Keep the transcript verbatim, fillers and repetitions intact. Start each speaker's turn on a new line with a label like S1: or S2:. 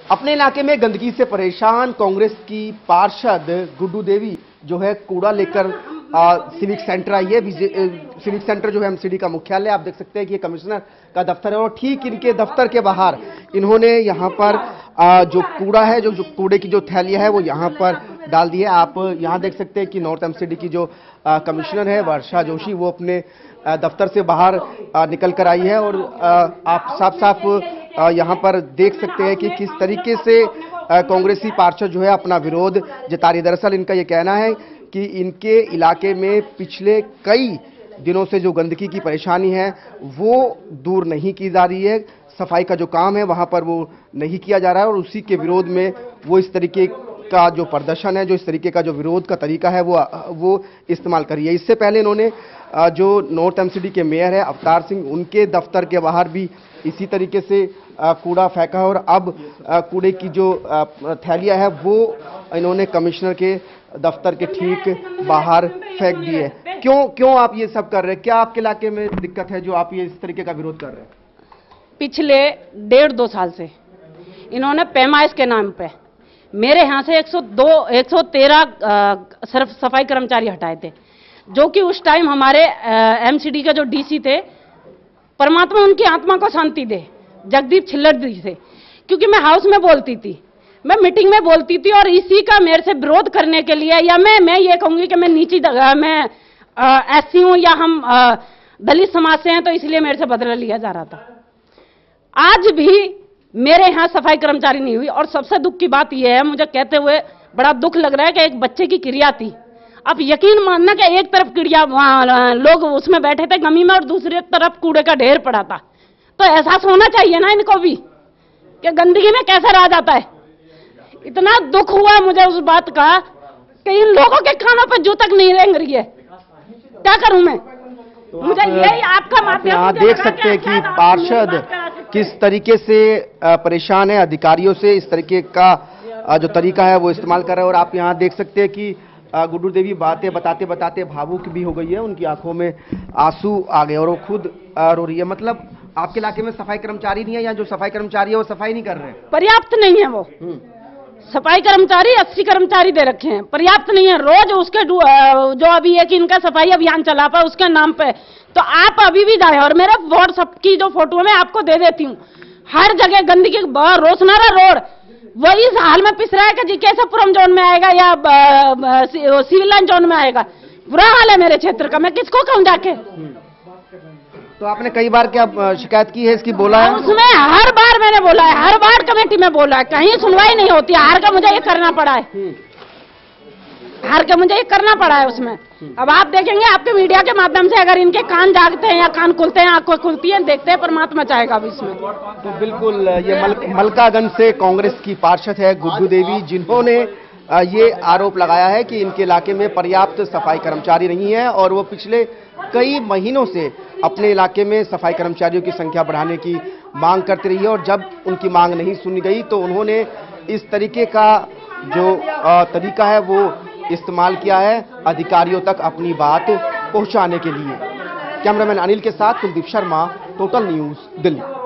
S1: अपने इलाके में गंदगी से परेशान कांग्रेस की पार्षद गुड्डू देवी जो है कूड़ा लेकर सिविक सेंटर आई है। सिविक सेंटर जो है एमसीडी का मुख्यालय, आप देख सकते हैं कि ये कमिश्नर का दफ्तर है और ठीक इनके दफ्तर के बाहर इन्होंने यहाँ पर आ, जो कूड़ा है, जो, जो कूड़े की जो थैलियां है वो यहाँ पर डाल दी है। आप यहाँ देख सकते हैं कि नॉर्थ एमसीडी की जो आ, कमिश्नर है वर्षा जोशी, वो अपने आ, दफ्तर से बाहर आ, निकल कर आई है और आ, आप साफ साफ यहाँ पर देख सकते हैं कि किस तरीके से कांग्रेसी पार्षद जो है अपना विरोध जता रही है। दरअसल इनका ये कहना है कि इनके इलाके में पिछले कई दिनों से जो गंदगी की परेशानी है वो दूर नहीं की जा रही है, सफाई का जो काम है वहां पर वो नहीं किया जा रहा है और उसी के विरोध में वो इस तरीके का जो प्रदर्शन है, जो इस तरीके का जो विरोध का तरीका है वो वो इस्तेमाल करी है। इससे पहले इन्होंने जो नॉर्थ एमसीडी के मेयर है अवतार सिंह, उनके दफ्तर के बाहर भी इसी तरीके से कूड़ा फेंका है और अब कूड़े की जो थैलियां है वो इन्होंने कमिश्नर के दफ्तर के ठीक बाहर फेंक दी है। क्यों क्यों आप ये सब कर रहे हैं? क्या आपके इलाके में दिक्कत है जो आप ये इस तरीके का विरोध कर रहे हैं?
S2: पिछले डेढ़ दो साल से इन्होंने पैमाइश के नाम पे मेरे यहाँ से एक सौ दो एक सौ तेरह सिर्फ सफाई कर्मचारी हटाए थे, जो कि उस टाइम हमारे एमसीडी के जो डीसी थे, परमात्मा उनकी आत्मा को शांति दे, जगदीप छिल्लर जी थे, क्योंकि मैं हाउस में बोलती थी, मैं मीटिंग में बोलती थी और इसी का मेरे से विरोध करने के लिए, या मैं मैं ये कहूंगी कि मैं नीची मैं एससी हूं या हम आ, दलित समाज से हैं तो इसलिए मेरे से बदला लिया जा रहा था। आज भी मेरे यहाँ सफाई कर्मचारी नहीं हुई और सबसे दुख की बात यह है, मुझे कहते हुए बड़ा दुख लग रहा है कि एक बच्चे की क्रिया थी। आप यकीन मानना कि एक तरफ क्रिया वहां लोग उसमें बैठे थे गमी में और दूसरी तरफ कूड़े का ढेर पड़ा था, तो एहसास होना चाहिए ना इनको भी कि गंदगी में कैसे रहा जाता है। इतना दुख हुआ मुझे उस बात का कि इन लोगों के कानों पे जू तक नहीं रेंग रही है, क्या करूं मैं? तो मुझे यही आपका माध्यम
S1: आप देख सकते हैं कि पार्षद किस तरीके से परेशान है अधिकारियों से, इस तरीके का जो तरीका है वो इस्तेमाल कर रहे हैं और आप यहाँ देख सकते हैं कि गुड्डू देवी बातें बताते बताते भावुक भी हो गई है, उनकी आंखों में आंसू आ गए और वो खुद रो रही है। मतलब आपके इलाके में सफाई कर्मचारी नहीं है या जो सफाई कर्मचारी है वो सफाई नहीं कर रहे हैं?
S2: पर्याप्त नहीं है, वो सफाई कर्मचारी अस्सी कर्मचारी दे रखे हैं, पर्याप्त नहीं है। रोज उसके जो अभी एक इनका सफाई अभियान चला पाए उसके नाम पे, तो आप अभी भी जाए और मेरा व्हाट्सएप की जो फोटो मैं आपको दे देती हूँ, हर जगह गंदगी, रोशनारा रोड वही इस हाल में पिस रहा है कि जी केशवपुरम जोन में आएगा या सिविल लाइन जोन में आएगा। बुरा हाल है मेरे क्षेत्र का, मैं किसको कहूँ जाके?
S1: तो आपने कई बार क्या शिकायत की है इसकी, बोला है?
S2: उसमें हर बार मैंने बोला है, हर बार कमेटी में बोला है, कहीं सुनवाई नहीं होती। हार का मुझे ये करना पड़ा है, हार का मुझे ये करना पड़ा है उसमें। अब आप देखेंगे आपके मीडिया के माध्यम से, अगर इनके कान जागते हैं या कान खुलते हैं, आंखें खुलती हैं, देखते हैं, परमात्मा चाहेगा अब इसमें।
S1: तो बिल्कुल ये मल, मलकागंज से कांग्रेस की पार्षद है गुड्डू देवी, जिन्होंने ये आरोप लगाया है कि इनके इलाके में पर्याप्त सफाई कर्मचारी नहीं है और वो पिछले कई महीनों से अपने इलाके में सफाई कर्मचारियों की संख्या बढ़ाने की मांग करती रही है और जब उनकी मांग नहीं सुनी गई तो उन्होंने इस तरीके का जो तरीका है वो इस्तेमाल किया है अधिकारियों तक अपनी बात पहुंचाने के लिए। कैमरामैन अनिल के साथ कुलदीप शर्मा, टोटल न्यूज़, दिल्ली।